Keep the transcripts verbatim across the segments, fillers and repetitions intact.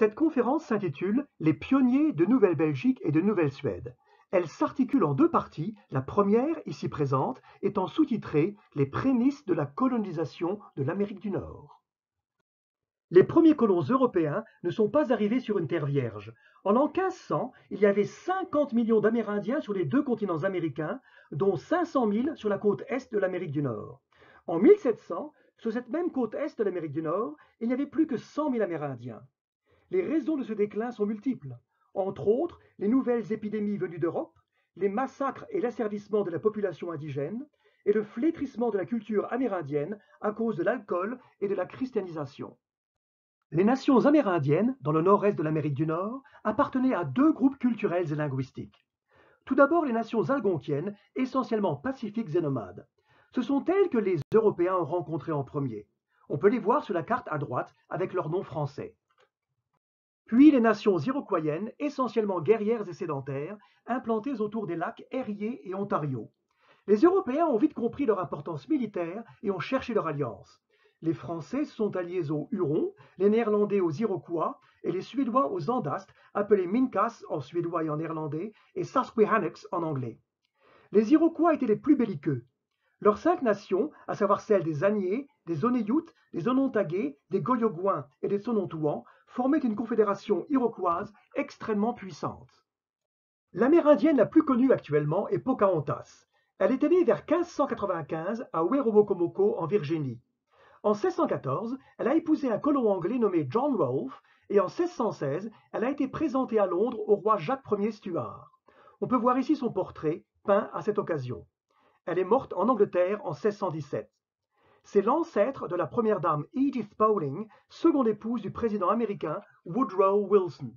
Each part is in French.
Cette conférence s'intitule « Les pionniers de Nouvelle-Belgique et de Nouvelle-Suède ». Elle s'articule en deux parties, la première, ici présente, étant sous-titrée « Les prémices de la colonisation de l'Amérique du Nord ». Les premiers colons européens ne sont pas arrivés sur une terre vierge. En l'an quinze cents, il y avait cinquante millions d'Amérindiens sur les deux continents américains, dont cinq cent mille sur la côte est de l'Amérique du Nord. En mille sept cents, sur cette même côte est de l'Amérique du Nord, il n'y avait plus que cent mille Amérindiens. Les raisons de ce déclin sont multiples. Entre autres, les nouvelles épidémies venues d'Europe, les massacres et l'asservissement de la population indigène, et le flétrissement de la culture amérindienne à cause de l'alcool et de la christianisation. Les nations amérindiennes, dans le nord-est de l'Amérique du Nord, appartenaient à deux groupes culturels et linguistiques. Tout d'abord, les nations algonquiennes, essentiellement pacifiques et nomades. Ce sont elles que les Européens ont rencontrées en premier. On peut les voir sur la carte à droite avec leur nom français. Puis les nations iroquoiennes, essentiellement guerrières et sédentaires, implantées autour des lacs Erie et Ontario. Les Européens ont vite compris leur importance militaire et ont cherché leur alliance. Les Français se sont alliés aux Hurons, les Néerlandais aux Iroquois et les Suédois aux Andastes, appelés Minkas en suédois et en néerlandais, et Susquehannocks en anglais. Les Iroquois étaient les plus belliqueux. Leurs cinq nations, à savoir celles des Aniés, des Onéyoutes, des Onontagués, des Goyogouins et des Sonontuans, formaient une confédération iroquoise extrêmement puissante. L'amérindienne la plus connue actuellement est Pocahontas. Elle est née vers quinze cent quatre-vingt-quinze à Werowocomoco en Virginie. En seize cent quatorze, elle a épousé un colon anglais nommé John Rolfe et en seize cent seize, elle a été présentée à Londres au roi Jacques Ier Stuart. On peut voir ici son portrait, peint à cette occasion. Elle est morte en Angleterre en seize cent dix-sept. C'est l'ancêtre de la première dame Edith Bowling, seconde épouse du président américain Woodrow Wilson.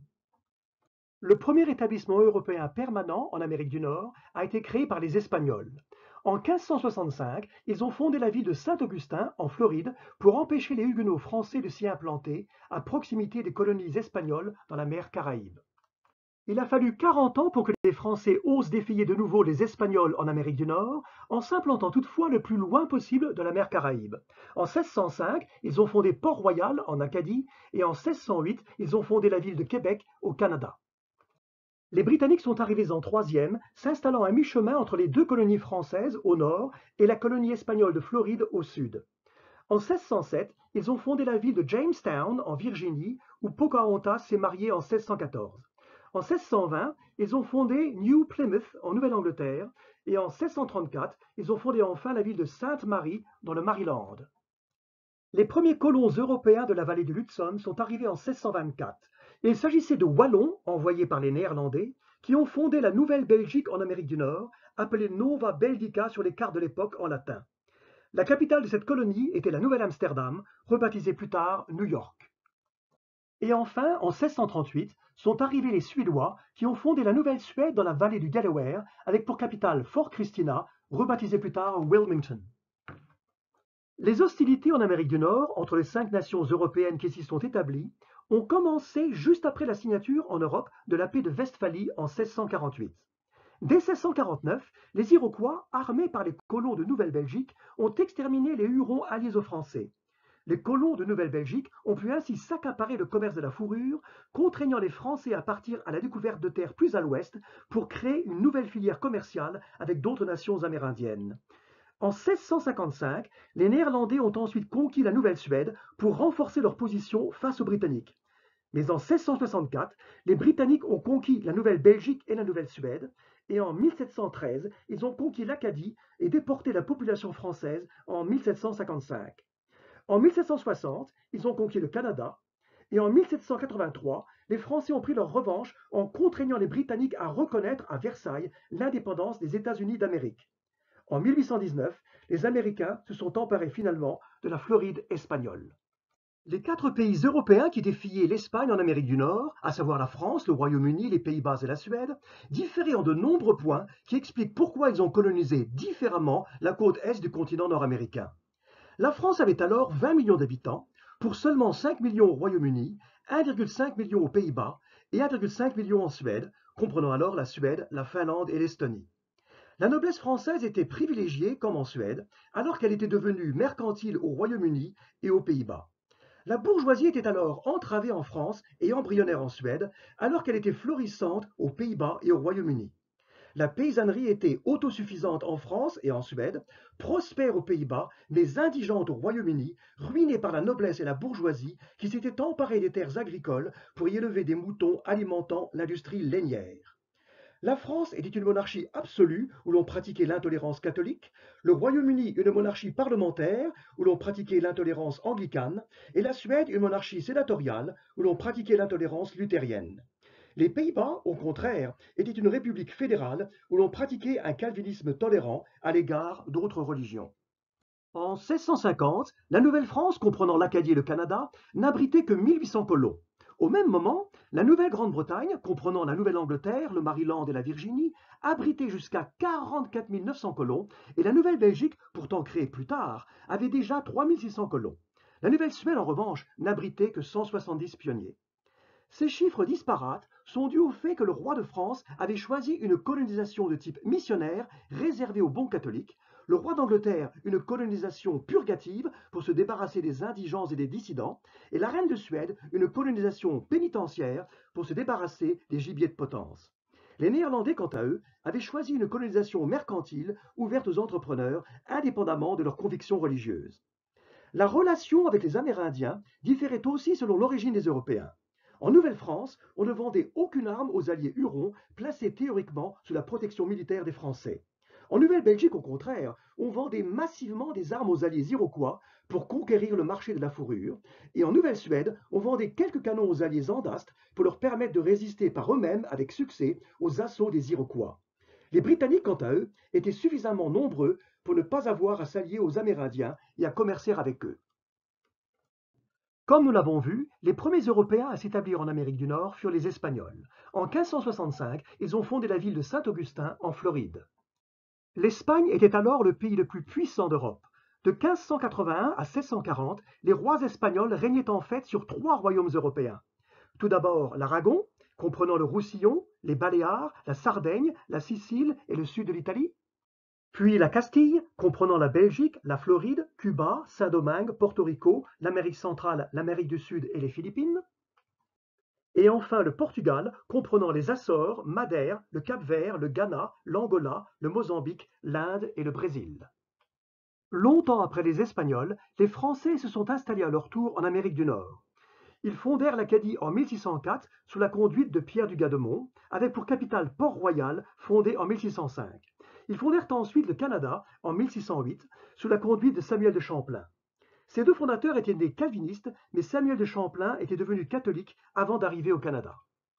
Le premier établissement européen permanent en Amérique du Nord a été créé par les Espagnols. En quinze cent soixante-cinq, ils ont fondé la ville de Saint-Augustin, en Floride, pour empêcher les Huguenots français de s'y implanter, à proximité des colonies espagnoles dans la mer Caraïbe. Il a fallu quarante ans pour que les Français osent défier de nouveau les Espagnols en Amérique du Nord, en s'implantant toutefois le plus loin possible de la mer Caraïbe. En seize cent cinq, ils ont fondé Port-Royal, en Acadie, et en seize cent huit, ils ont fondé la ville de Québec, au Canada. Les Britanniques sont arrivés en troisième, s'installant à mi-chemin entre les deux colonies françaises au nord et la colonie espagnole de Floride au sud. En seize cent sept, ils ont fondé la ville de Jamestown en Virginie, où Pocahontas s'est mariée en seize cent quatorze. En seize cent vingt, ils ont fondé New Plymouth en Nouvelle-Angleterre et en seize cent trente-quatre, ils ont fondé enfin la ville de Sainte-Marie dans le Maryland. Les premiers colons européens de la vallée de l'Hudson sont arrivés en seize cent vingt-quatre. Il s'agissait de Wallons, envoyés par les Néerlandais, qui ont fondé la Nouvelle-Belgique en Amérique du Nord, appelée Nova Belgica sur les cartes de l'époque en latin. La capitale de cette colonie était la Nouvelle-Amsterdam, rebaptisée plus tard New York. Et enfin, en seize cent trente-huit, sont arrivés les Suédois qui ont fondé la Nouvelle-Suède dans la vallée du Delaware, avec pour capitale Fort Christina, rebaptisée plus tard Wilmington. Les hostilités en Amérique du Nord, entre les cinq nations européennes qui s'y sont établies, ont commencé juste après la signature en Europe de la paix de Westphalie en seize cent quarante-huit. Dès seize cent quarante-neuf, les Iroquois, armés par les colons de Nouvelle-Belgique, ont exterminé les Hurons alliés aux Français. Les colons de Nouvelle-Belgique ont pu ainsi s'accaparer le commerce de la fourrure, contraignant les Français à partir à la découverte de terres plus à l'ouest pour créer une nouvelle filière commerciale avec d'autres nations amérindiennes. En seize cent cinquante-cinq, les Néerlandais ont ensuite conquis la Nouvelle-Suède pour renforcer leur position face aux Britanniques. Mais en seize cent soixante-quatre, les Britanniques ont conquis la Nouvelle-Belgique et la Nouvelle-Suède, et en mille sept cent treize, ils ont conquis l'Acadie et déporté la population française en mille sept cent cinquante-cinq. En mille sept cent soixante, ils ont conquis le Canada, et en mille sept cent quatre-vingt-trois, les Français ont pris leur revanche en contraignant les Britanniques à reconnaître à Versailles l'indépendance des États-Unis d'Amérique. En mille huit cent dix-neuf, les Américains se sont emparés finalement de la Floride espagnole. Les quatre pays européens qui défiaient l'Espagne en Amérique du Nord, à savoir la France, le Royaume-Uni, les Pays-Bas et la Suède, différaient en de nombreux points qui expliquent pourquoi ils ont colonisé différemment la côte est du continent nord-américain. La France avait alors vingt millions d'habitants, pour seulement cinq millions au Royaume-Uni, un virgule cinq million aux Pays-Bas et un virgule cinq million en Suède, comprenant alors la Suède, la Finlande et l'Estonie. La noblesse française était privilégiée, comme en Suède, alors qu'elle était devenue mercantile au Royaume-Uni et aux Pays-Bas. La bourgeoisie était alors entravée en France et embryonnaire en Suède, alors qu'elle était florissante aux Pays-Bas et au Royaume-Uni. La paysannerie était autosuffisante en France et en Suède, prospère aux Pays-Bas, mais indigente au Royaume-Uni, ruinée par la noblesse et la bourgeoisie qui s'étaient emparées des terres agricoles pour y élever des moutons alimentant l'industrie lainière. La France était une monarchie absolue où l'on pratiquait l'intolérance catholique, le Royaume-Uni une monarchie parlementaire où l'on pratiquait l'intolérance anglicane, et la Suède une monarchie sénatoriale où l'on pratiquait l'intolérance luthérienne. Les Pays-Bas, au contraire, étaient une république fédérale où l'on pratiquait un calvinisme tolérant à l'égard d'autres religions. En seize cent cinquante, la Nouvelle-France, comprenant l'Acadie et le Canada, n'abritait que mille huit cents colons. Au même moment, la Nouvelle-Grande-Bretagne, comprenant la Nouvelle-Angleterre, le Maryland et la Virginie, abritait jusqu'à quarante-quatre mille neuf cents colons, et la Nouvelle-Belgique, pourtant créée plus tard, avait déjà trois mille six cents colons. La Nouvelle-Suède, en revanche, n'abritait que cent soixante-dix pionniers. Ces chiffres disparates sont dus au fait que le roi de France avait choisi une colonisation de type missionnaire réservée aux bons catholiques, le roi d'Angleterre une colonisation purgative pour se débarrasser des indigents et des dissidents, et la reine de Suède une colonisation pénitentiaire pour se débarrasser des gibiers de potence. Les Néerlandais, quant à eux, avaient choisi une colonisation mercantile ouverte aux entrepreneurs, indépendamment de leurs convictions religieuses. La relation avec les Amérindiens différait aussi selon l'origine des Européens. En Nouvelle-France, on ne vendait aucune arme aux alliés hurons, placés théoriquement sous la protection militaire des Français. En Nouvelle-Belgique, au contraire, on vendait massivement des armes aux alliés iroquois pour conquérir le marché de la fourrure, et en Nouvelle-Suède, on vendait quelques canons aux alliés andastes pour leur permettre de résister par eux-mêmes avec succès aux assauts des Iroquois. Les Britanniques, quant à eux, étaient suffisamment nombreux pour ne pas avoir à s'allier aux Amérindiens et à commercer avec eux. Comme nous l'avons vu, les premiers Européens à s'établir en Amérique du Nord furent les Espagnols. En quinze cent soixante-cinq, ils ont fondé la ville de Saint-Augustin, en Floride. L'Espagne était alors le pays le plus puissant d'Europe. De quinze cent quatre-vingt-un à seize cent quarante, les rois espagnols régnaient en fait sur trois royaumes européens. Tout d'abord l'Aragon, comprenant le Roussillon, les Baléares, la Sardaigne, la Sicile et le sud de l'Italie. Puis la Castille, comprenant la Belgique, la Floride, Cuba, Saint-Domingue, Porto Rico, l'Amérique centrale, l'Amérique du Sud et les Philippines. Et enfin le Portugal, comprenant les Açores, Madère, le Cap-Vert, le Ghana, l'Angola, le Mozambique, l'Inde et le Brésil. Longtemps après les Espagnols, les Français se sont installés à leur tour en Amérique du Nord. Ils fondèrent l'Acadie en mille six cent quatre sous la conduite de Pierre du Gademont, avec pour capitale Port-Royal, fondé en mille six cent cinq. Ils fondèrent ensuite le Canada en mille six cent huit sous la conduite de Samuel de Champlain. Ces deux fondateurs étaient des calvinistes, mais Samuel de Champlain était devenu catholique avant d'arriver au Canada.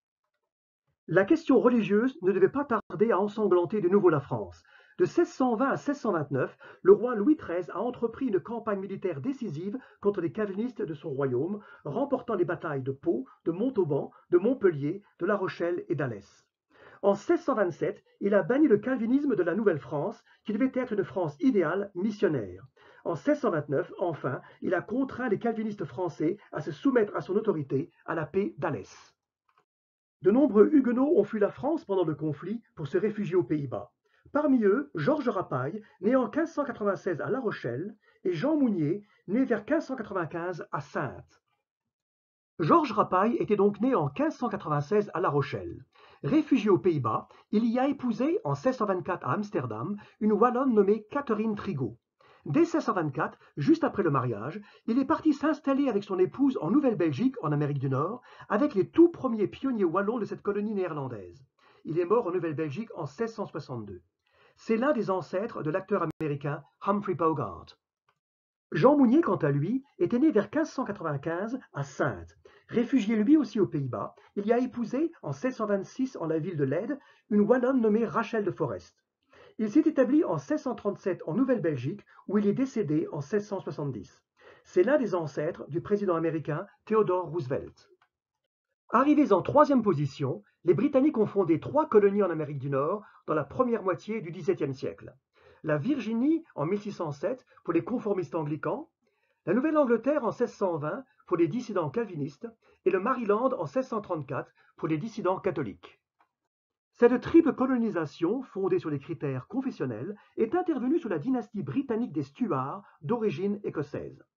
La question religieuse ne devait pas tarder à ensanglanter de nouveau la France. De seize cent vingt à seize cent vingt-neuf, le roi Louis treize a entrepris une campagne militaire décisive contre les calvinistes de son royaume, remportant les batailles de Pau, de Montauban, de Montpellier, de La Rochelle et d'Alès. En seize cent vingt-sept, il a banni le calvinisme de la Nouvelle-France, qui devait être une France idéale, missionnaire. En seize cent vingt-neuf, enfin, il a contraint les calvinistes français à se soumettre à son autorité à la paix d'Alès. De nombreux Huguenots ont fui la France pendant le conflit pour se réfugier aux Pays-Bas. Parmi eux, Georges Rapaille, né en quinze cent quatre-vingt-seize à La Rochelle, et Jean Mounier, né vers quinze cent quatre-vingt-quinze à Saintes. Georges Rapaille était donc né en quinze cent quatre-vingt-seize à La Rochelle. Réfugié aux Pays-Bas, il y a épousé en seize cent vingt-quatre à Amsterdam une Wallonne nommée Catherine Trigot. Dès seize cent vingt-quatre, juste après le mariage, il est parti s'installer avec son épouse en Nouvelle-Belgique, en Amérique du Nord, avec les tout premiers pionniers wallons de cette colonie néerlandaise. Il est mort en Nouvelle-Belgique en seize cent soixante-deux. C'est l'un des ancêtres de l'acteur américain Humphrey Bogart. Jean Mounier, quant à lui, était né vers quinze cent quatre-vingt-quinze à Saintes. Réfugié lui aussi aux Pays-Bas, il y a épousé, en seize cent vingt-six en la ville de Leyde, une Wallonne nommée Rachel de Forest. Il s'est établi en seize cent trente-sept en Nouvelle-Belgique, où il est décédé en seize cent soixante-dix. C'est l'un des ancêtres du président américain Theodore Roosevelt. Arrivés en troisième position, les Britanniques ont fondé trois colonies en Amérique du Nord dans la première moitié du dix-septième siècle. La Virginie en mille six cent sept pour les conformistes anglicans, la Nouvelle-Angleterre en seize cent vingt pour les dissidents calvinistes et le Maryland en seize cent trente-quatre pour les dissidents catholiques. Cette triple colonisation, fondée sur des critères confessionnels, est intervenue sous la dynastie britannique des Stuarts, d'origine écossaise.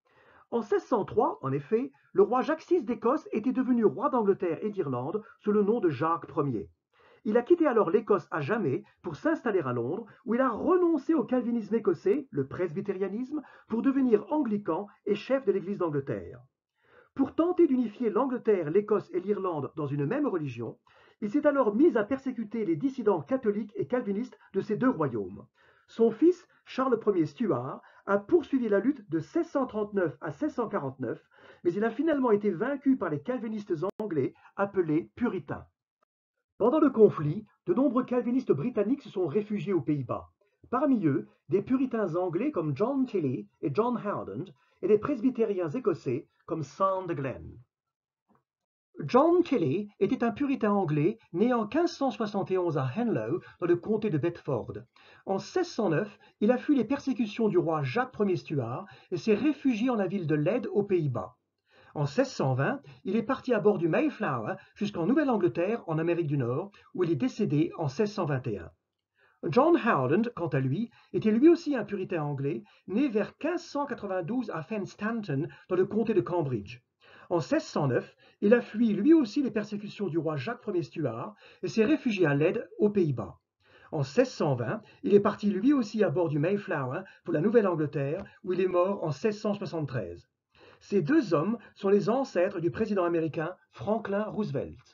En seize cent trois, en effet, le roi Jacques six d'Écosse était devenu roi d'Angleterre et d'Irlande sous le nom de Jacques Ier. Il a quitté alors l'Écosse à jamais pour s'installer à Londres, où il a renoncé au calvinisme écossais, le presbytérianisme, pour devenir anglican et chef de l'Église d'Angleterre. Pour tenter d'unifier l'Angleterre, l'Écosse et l'Irlande dans une même religion, il s'est alors mis à persécuter les dissidents catholiques et calvinistes de ces deux royaumes. Son fils, Charles Ier Stuart, a poursuivi la lutte de seize cent trente-neuf à seize cent quarante-neuf, mais il a finalement été vaincu par les calvinistes anglais appelés puritains. Pendant le conflit, de nombreux calvinistes britanniques se sont réfugiés aux Pays-Bas. Parmi eux, des puritains anglais comme John Tilley et John Howland et des presbytériens écossais comme Sandglen. John Tilley était un puritain anglais né en quinze cent soixante et onze à Henlow, dans le comté de Bedford. En seize cent neuf, il a fui les persécutions du roi Jacques Ier Stuart et s'est réfugié en la ville de Leyde aux Pays-Bas. En seize cent vingt, il est parti à bord du Mayflower jusqu'en Nouvelle-Angleterre, en Amérique du Nord, où il est décédé en seize cent vingt et un. John Howland, quant à lui, était lui aussi un puritain anglais, né vers quinze cent quatre-vingt-douze à Fenstanton, dans le comté de Cambridge. En seize cent neuf, il a fui lui aussi les persécutions du roi Jacques Ier Stuart et s'est réfugié à Leyde, aux Pays-Bas. En seize cent vingt, il est parti lui aussi à bord du Mayflower pour la Nouvelle-Angleterre, où il est mort en seize cent soixante-treize. Ces deux hommes sont les ancêtres du président américain Franklin Roosevelt.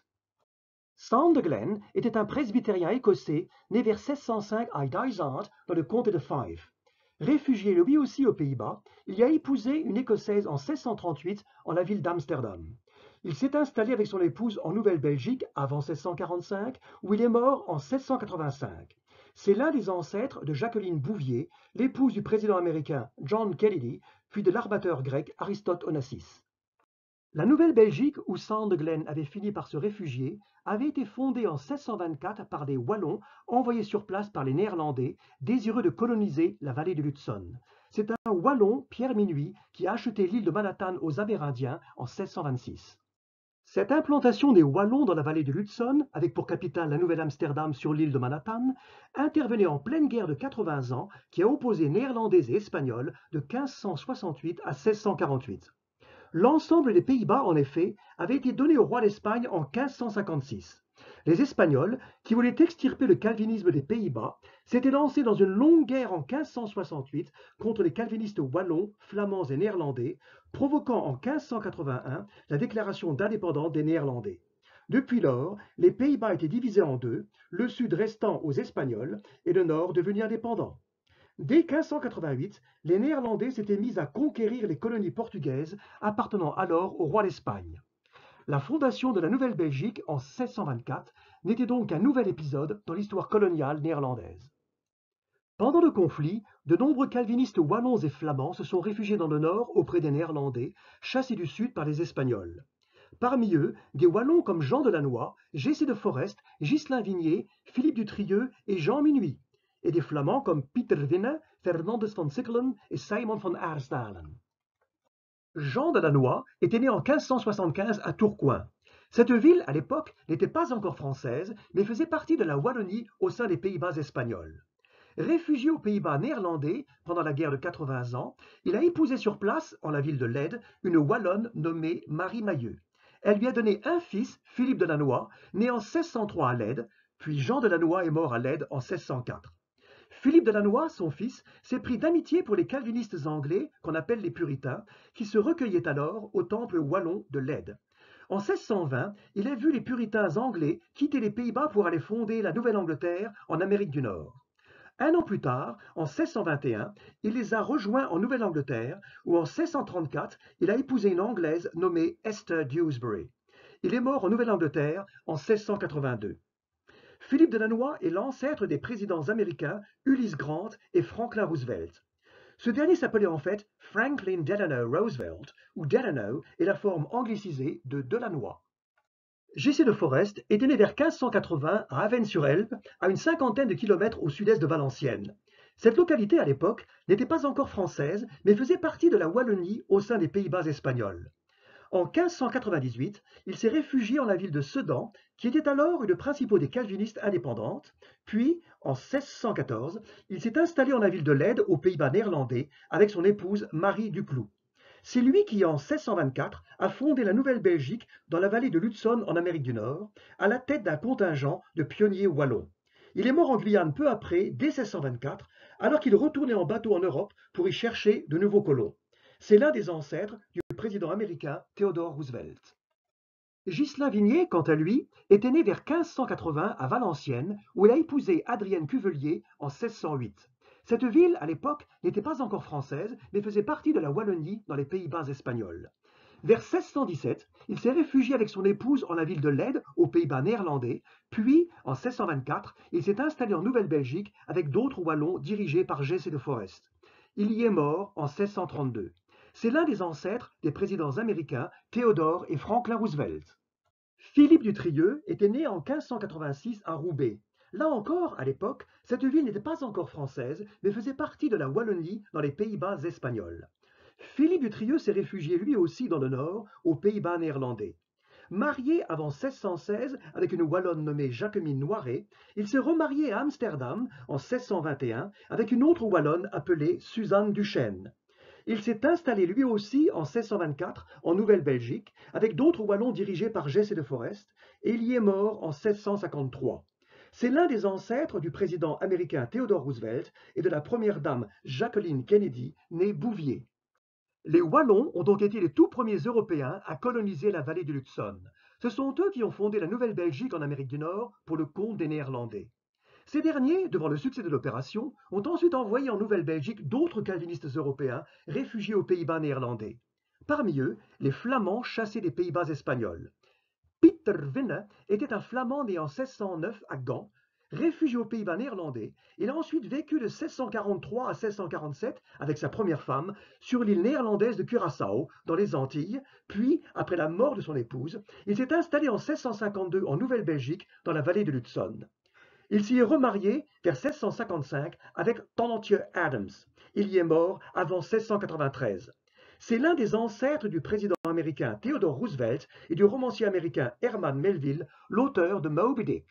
Sandglen était un presbytérien écossais né vers seize cent cinq à Dysart, dans le comté de Fife. Réfugié lui aussi aux Pays-Bas, il y a épousé une Écossaise en seize cent trente-huit en la ville d'Amsterdam. Il s'est installé avec son épouse en Nouvelle-Belgique avant seize cent quarante-cinq, où il est mort en seize cent quatre-vingt-cinq. C'est l'un des ancêtres de Jacqueline Bouvier, l'épouse du président américain John Kennedy, puis de l'armateur grec Aristote Onassis. La Nouvelle-Belgique, où Sandglen avait fini par se réfugier, avait été fondée en seize cent vingt-quatre par des Wallons envoyés sur place par les Néerlandais, désireux de coloniser la vallée de l'Hudson. C'est un Wallon, Pierre Minuit, qui a acheté l'île de Manhattan aux Amérindiens en seize cent vingt-six. Cette implantation des Wallons dans la vallée de l'Hudson, avec pour capitale la Nouvelle-Amsterdam sur l'île de Manhattan, intervenait en pleine guerre de quatre-vingts ans qui a opposé Néerlandais et Espagnols de quinze cent soixante-huit à seize cent quarante-huit. L'ensemble des Pays-Bas, en effet, avait été donné au roi d'Espagne en quinze cent cinquante-six. Les Espagnols, qui voulaient extirper le calvinisme des Pays-Bas, s'étaient lancés dans une longue guerre en quinze cent soixante-huit contre les calvinistes wallons, flamands et néerlandais, provoquant en quinze cent quatre-vingt-un la déclaration d'indépendance des Néerlandais. Depuis lors, les Pays-Bas étaient divisés en deux, le sud restant aux Espagnols et le nord devenu indépendant. Dès quinze cent quatre-vingt-huit, les Néerlandais s'étaient mis à conquérir les colonies portugaises appartenant alors au roi d'Espagne. La fondation de la Nouvelle-Belgique en seize cent vingt-quatre n'était donc qu'un nouvel épisode dans l'histoire coloniale néerlandaise. Pendant le conflit, de nombreux calvinistes wallons et flamands se sont réfugiés dans le nord auprès des Néerlandais, chassés du sud par les Espagnols. Parmi eux, des wallons comme Jean Delannoy, Jessé de Forest, Ghislain Vignier, Philippe du Trieux et Jean Minuit, et des Flamands comme Pieter Winne, Fernandes van Sickelen et Simon van Aarstalen. Jean Delannoy était né en quinze cent soixante-quinze à Tourcoing. Cette ville, à l'époque, n'était pas encore française, mais faisait partie de la Wallonie au sein des Pays-Bas espagnols. Réfugié aux Pays-Bas néerlandais pendant la guerre de quatre-vingts ans, il a épousé sur place, en la ville de Leyde, une Wallonne nommée Marie Mailleux. Elle lui a donné un fils, Philippe Delannoy, né en seize cent trois à Leyde, puis Jean Delannoy est mort à Leyde en seize cent quatre. Philippe Delannoy, son fils, s'est pris d'amitié pour les calvinistes anglais, qu'on appelle les puritains, qui se recueillaient alors au temple wallon de Leyde. En seize cent vingt, il a vu les puritains anglais quitter les Pays-Bas pour aller fonder la Nouvelle-Angleterre en Amérique du Nord. Un an plus tard, en seize cent vingt et un, il les a rejoints en Nouvelle-Angleterre, où en seize cent trente-quatre, il a épousé une Anglaise nommée Esther Dewsbury. Il est mort en Nouvelle-Angleterre en seize cent quatre-vingt-deux. Philippe Delannoy est l'ancêtre des présidents américains Ulysse Grant et Franklin Roosevelt. Ce dernier s'appelait en fait Franklin Delano Roosevelt, où Delano est la forme anglicisée de Delannoy. Jessé de Forest était né vers quinze cent quatre-vingts à Avesnes-sur-Helpe, à une cinquantaine de kilomètres au sud-est de Valenciennes. Cette localité, à l'époque, n'était pas encore française, mais faisait partie de la Wallonie au sein des Pays-Bas espagnols. En quinze cent quatre-vingt-dix-huit, il s'est réfugié en la ville de Sedan, qui était alors une principauté calviniste indépendante, puis, en seize cent quatorze, il s'est installé en la ville de Leyde, aux Pays-Bas néerlandais, avec son épouse Marie Duclou. C'est lui qui, en seize cent vingt-quatre, a fondé la Nouvelle-Belgique dans la vallée de l'Hudson en Amérique du Nord, à la tête d'un contingent de pionniers wallons. Il est mort en Guyane peu après, dès seize cent vingt-quatre, alors qu'il retournait en bateau en Europe pour y chercher de nouveaux colons. C'est l'un des ancêtres du président américain Theodore Roosevelt. Ghislain Vignier, quant à lui, était né vers quinze cent quatre-vingts à Valenciennes, où il a épousé Adrienne Cuvelier en seize cent huit. Cette ville, à l'époque, n'était pas encore française, mais faisait partie de la Wallonie dans les Pays-Bas espagnols. Vers seize cent dix-sept, il s'est réfugié avec son épouse en la ville de Leyde, aux Pays-Bas néerlandais, puis, en seize cent vingt-quatre, il s'est installé en Nouvelle-Belgique avec d'autres Wallons dirigés par Jesse de Forest. Il y est mort en seize cent trente-deux. C'est l'un des ancêtres des présidents américains Theodore et Franklin Roosevelt. Philippe du Trieux était né en quinze cent quatre-vingt-six à Roubaix. Là encore, à l'époque, cette ville n'était pas encore française, mais faisait partie de la Wallonie dans les Pays-Bas espagnols. Philippe du Trieux s'est réfugié lui aussi dans le nord, aux Pays-Bas néerlandais. Marié avant seize cent seize avec une Wallonne nommée Jacquemine Noiret, il s'est remarié à Amsterdam en seize cent vingt et un avec une autre Wallonne appelée Suzanne Duchesne. Il s'est installé lui aussi en seize cent vingt-quatre en Nouvelle-Belgique avec d'autres Wallons dirigés par Jesse de Forest, et il y est mort en seize cent cinquante-trois. C'est l'un des ancêtres du président américain Theodore Roosevelt et de la première dame Jacqueline Kennedy, née Bouvier. Les Wallons ont donc été les tout premiers Européens à coloniser la vallée de l'Hudson. Ce sont eux qui ont fondé la Nouvelle-Belgique en Amérique du Nord pour le compte des Néerlandais. Ces derniers, devant le succès de l'opération, ont ensuite envoyé en Nouvelle-Belgique d'autres calvinistes européens réfugiés aux Pays-Bas néerlandais. Parmi eux, les Flamands chassés des Pays-Bas espagnols. Pieter Winne était un Flamand né en seize cent neuf à Gand. Réfugié aux Pays-Bas néerlandais, il a ensuite vécu de seize cent quarante-trois à seize cent quarante-sept avec sa première femme sur l'île néerlandaise de Curaçao, dans les Antilles, puis, après la mort de son épouse, il s'est installé en seize cent cinquante-deux en Nouvelle-Belgique, dans la vallée de l'Hudson. Il s'y est remarié vers seize cent cinquante-cinq avec Tonnantje Adams. Il y est mort avant seize cent quatre-vingt-treize. C'est l'un des ancêtres du président américain Theodore Roosevelt et du romancier américain Herman Melville, l'auteur de Moby Dick.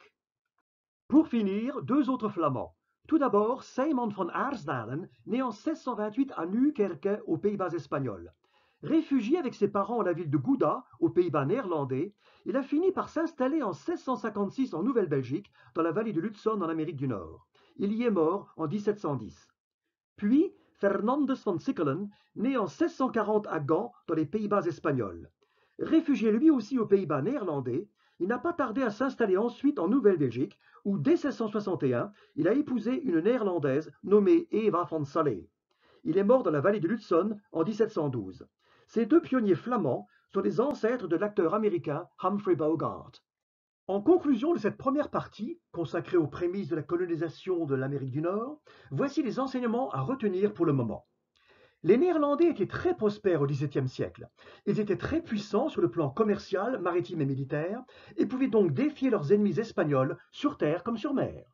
Pour finir, deux autres Flamands. Tout d'abord, Simon von Aarsdalen, né en seize cent vingt-huit à Nuukerke, aux Pays-Bas espagnols. Réfugié avec ses parents à la ville de Gouda, aux Pays-Bas néerlandais, il a fini par s'installer en seize cent cinquante-six en Nouvelle-Belgique, dans la vallée de l'Hudson en Amérique du Nord. Il y est mort en dix-sept cent dix. Puis, Fernandes van Sickelen, né en seize cent quarante à Gand, dans les Pays-Bas espagnols. Réfugié lui aussi aux Pays-Bas néerlandais, il n'a pas tardé à s'installer ensuite en Nouvelle-Belgique, où dès seize cent soixante et un, il a épousé une néerlandaise nommée Eva van Salé. Il est mort dans la vallée de l'Hudson en dix-sept cent douze. Ces deux pionniers flamands sont les ancêtres de l'acteur américain Humphrey Bogart. En conclusion de cette première partie, consacrée aux prémices de la colonisation de l'Amérique du Nord, voici les enseignements à retenir pour le moment. Les Néerlandais étaient très prospères au dix-septième siècle. Ils étaient très puissants sur le plan commercial, maritime et militaire, et pouvaient donc défier leurs ennemis espagnols sur terre comme sur mer.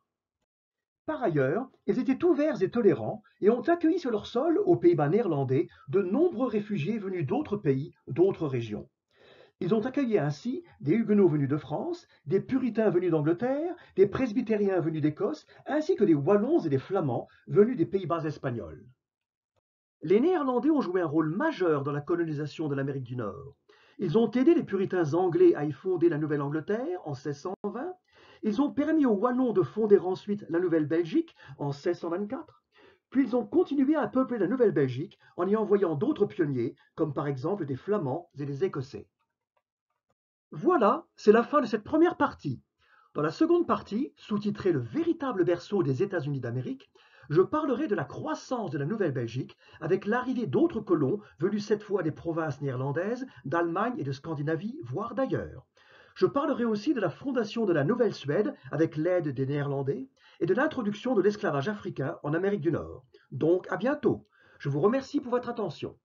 Par ailleurs, ils étaient ouverts et tolérants et ont accueilli sur leur sol, aux Pays-Bas néerlandais, de nombreux réfugiés venus d'autres pays, d'autres régions. Ils ont accueilli ainsi des Huguenots venus de France, des Puritains venus d'Angleterre, des Presbytériens venus d'Écosse, ainsi que des Wallons et des Flamands venus des Pays-Bas espagnols. Les Néerlandais ont joué un rôle majeur dans la colonisation de l'Amérique du Nord. Ils ont aidé les Puritains anglais à y fonder la Nouvelle-Angleterre en seize cent vingt. Ils ont permis aux Wallons de fonder ensuite la Nouvelle-Belgique en seize cent vingt-quatre. Puis ils ont continué à peupler la Nouvelle-Belgique en y envoyant d'autres pionniers, comme par exemple des Flamands et des Écossais. Voilà, c'est la fin de cette première partie. Dans la seconde partie, sous-titrée « Le véritable berceau des États-Unis d'Amérique », je parlerai de la croissance de la Nouvelle-Belgique avec l'arrivée d'autres colons venus cette fois des provinces néerlandaises, d'Allemagne et de Scandinavie, voire d'ailleurs. Je parlerai aussi de la fondation de la Nouvelle-Suède avec l'aide des Néerlandais et de l'introduction de l'esclavage africain en Amérique du Nord. Donc à bientôt. Je vous remercie pour votre attention.